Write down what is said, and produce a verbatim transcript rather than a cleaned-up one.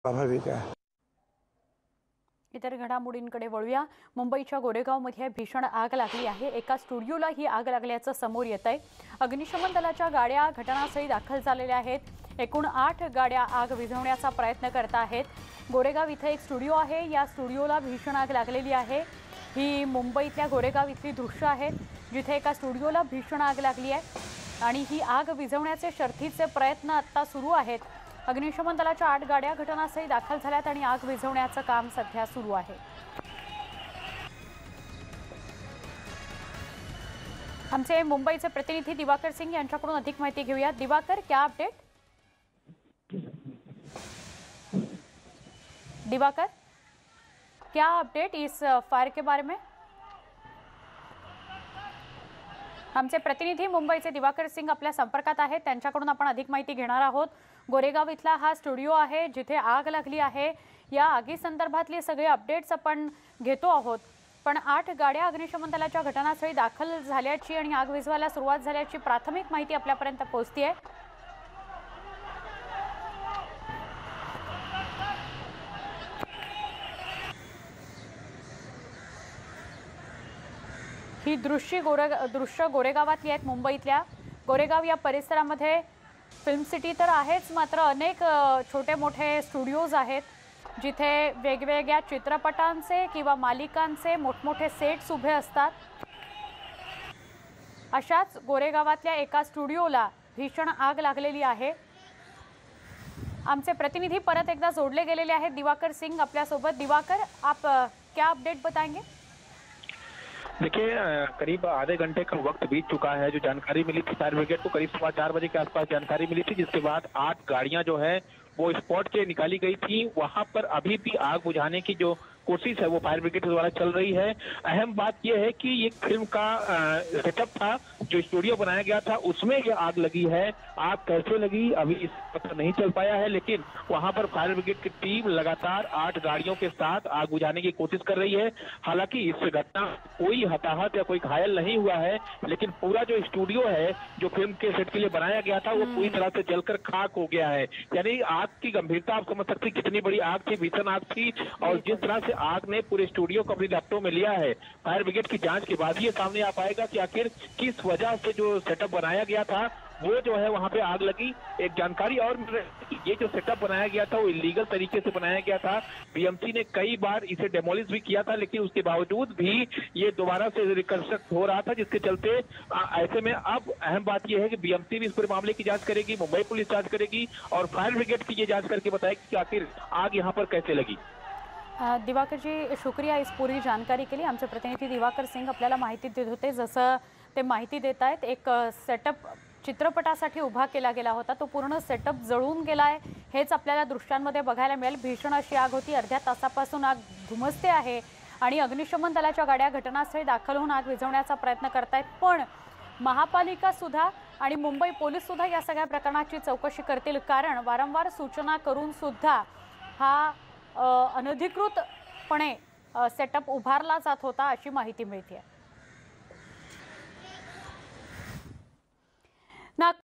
स्वाभाविक आहे। इतर घडामोडींकडे वळूया। मुंबईच्या गोरेगावमध्ये भीषण आग लागली आहे। एका स्टुडिओला ही आग लागल्याचं समोर येत आहे। अग्निशमन दलाच्या गाड्या घटनास्थळी दाखल झालेल्या आहेत। एकूण आठ गाड्या आग विझवण्याचा प्रयत्न करत आहेत। गोरेगाव इथे एक स्टुडिओ आहे। या स्टुडिओला भीषण आग लागलेली आहे। ही मुंबईतल्या गोरेगाव इथली दृश्य आहेत, जिथे एका स्टुडिओला भीषण आग लागली आहे आणि ही आग विझवण्याचे शर्थीचे प्रयत्न आता सुरू आहेत। अग्निशमन दलाच्या आठ गाड्या घटनास्थळी दाखल झाल्यात आणि आग विझवण्याचं काम सध्या सुरू आहे। आमचे मुंबईचे प्रतिनिधी दिवाकर सिंह यांच्याकडून अधिक माहिती घेऊया। दिवाकर, क्या अपडेट? दिवाकर, क्या अपडेट इस फायर के बारे में? आमचे प्रतिनिधी मुंबईचे दिवाकर सिंह आपल्या संपर्कात आहेत, त्यांच्याकडून आपण अधिक माहिती घेणार आहोत। गोरेगाव इथला हा स्टुडिओ आहे जिथे आग लागली आहे। या आगी संदर्भातली सगळे अपडेट्स आपण घेतो आहोत, पण आठ गाड्या अग्निशमन दलाच्या घटनास्थळी दाखल झाल्याची आणि आग विझवायला सुरुवात झाल्याची प्राथमिक माहिती आपल्यापर्यंत पोहोचतेय। ही दृश्य गोरे दृश्य गोरेगावातली आहेत। मुंबईतल्या गोरेगाव या परिसरामध्ये फिल्म सिटी तर आहेच, मात्र अनेक छोटे मोठे स्टुडिओज आहेत जिथे वेगवेगळ्या चित्रपटांचे किंवा मालिकांचे मोठमोठे सेट्स उभे असतात। अशाच गोरेगावातल्या एका स्टुडिओला भीषण आग लागलेली आहे। आमचे प्रतिनिधी परत एकदा जोडले गेलेले आहेत, दिवाकर सिंह आपल्या सोबत। दिवाकर, आप क्या अपडेट बताएंगे? देखिए, करीब आधे घंटे का वक्त बीत चुका है। जो जानकारी मिली थी फायर ब्रिगेड को करीब सवा चार बजे के आसपास जानकारी मिली थी, जिसके बाद आठ गाड़ियां जो है वो स्पॉट से निकाली गई थी। वहां पर अभी भी आग बुझाने की जो कोशिश है वो फायर ब्रिगेड द्वारा चल रही है। अहम बात यह है कि ये फिल्म का सेटअप था, जो स्टूडियो बनाया गया था, उसमें ये आग लगी है। आग कैसे लगी अभी इस पता नहीं चल पाया है, लेकिन वहां पर फायर ब्रिगेड की टीम लगातार आठ गाड़ियों के साथ आग बुझाने की कोशिश कर रही है। हालांकि इस घटना कोई हताहत या कोई घायल नहीं हुआ है, लेकिन पूरा जो स्टूडियो है जो फिल्म के सेट के लिए बनाया गया था वो पूरी तरह से जलकर खाक हो गया है। यानी आग की गंभीरता आप समझ सकते कितनी बड़ी आग थी, भीषण आग थी, और जिस तरह से आग ने पूरे स्टूडियो को अपनी लपटों में लिया है। फायर ब्रिगेड की जांच के बाद ये सामने आ पाएगा कि आखिर किस वजह से जो सेटअप बनाया गया था वो जो है वहां पे आग लगी। एक जानकारी और मिल रही है कि ये जो सेटअप बनाया गया था वो इलीगल तरीके से बनाया गया था। बीएमसी ने कई बार इसे डेमोलिश भी किया था, लेकिन उसके बावजूद भी ये दोबारा से रिकंस्ट्रक्ट हो रहा था, जिसके चलते ऐसे में अब अहम बात यह है कि बीएमसी भी इस पूरे मामले की जांच करेगी, मुंबई पुलिस जांच करेगी और फायर ब्रिगेड की ये जांच करके बताएगी कि आखिर आग यहाँ पर कैसे लगी। दिवाकर जी, शुक्रिया इस पूरी जानकारी के लिए। आमचे प्रतिनिधी दिवाकर सिंह आपल्याला माहिती देत होते। जसं ते माहिती देत आहेत, एक सेटअप चित्रपटासाठी उभा केला गेला होता, तो पूर्ण सेटअप जळून गेलाय, हेच आपल्याला दृश्यांमध्ये बघायला मिळेल। भीषण अशी आग होती, अर्ध्या तासापासून आग धुमसते आहे आणि अग्निशमन दलाच्या गाड्या घटनास्थळी दाखल होऊन आग विझवण्याचा प्रयत्न करतायत। पण महापालिका सुद्धा आणि मुंबई पोलीस सुद्धा या सगळ्या प्रकरणाची चौकशी करतील, कारण वारंवार सूचना करून सुद्धा हा अनधिकृतपणे सेटअप उभारला जात होता, अशी माहिती मिळते।